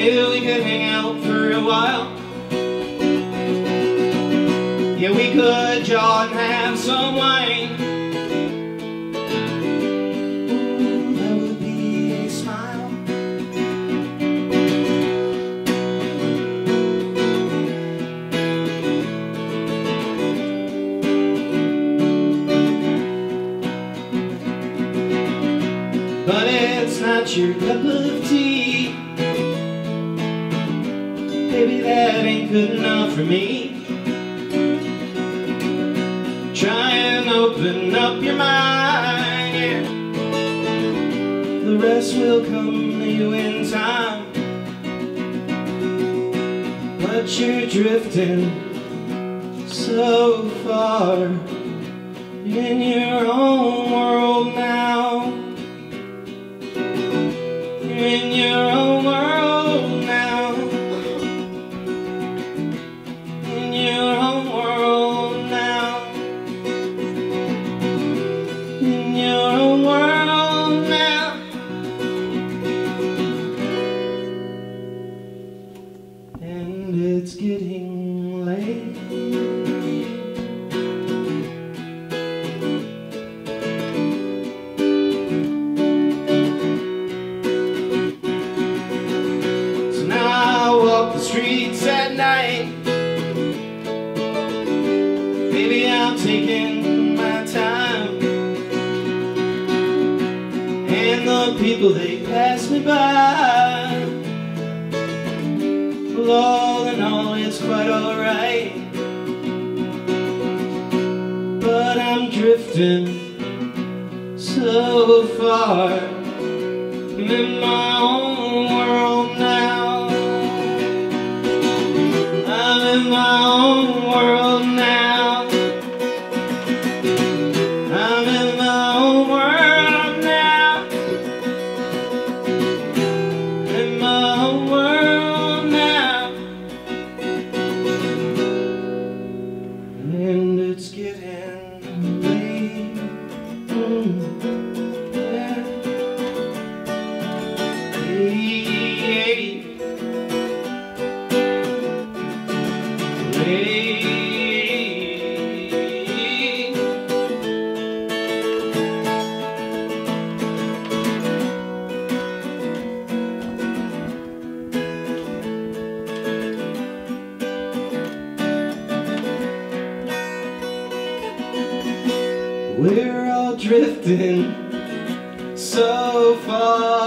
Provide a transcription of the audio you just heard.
Maybe we could hang out for a while. Yeah, we could jaw and have some wine. Ooh, that would be a smile. But it's not your cup of tea. Baby, that ain't good enough for me. Try and open up your mind, yeah. The rest will come to you in time. But you're drifting so far in your own world now. You're in your own world now. In your own world now. In your own world now. And it's getting late. So now I walk the streets at night. Baby, I'm taking my time. And the people, they pass me by. Well, all in all, it's quite alright. But I'm drifting so far. I'm in my own world now. I'm in my own world now. I'm in my own world now. In my own world now. And it's getting late. Yeah. Late. Late. We're all drifting so far.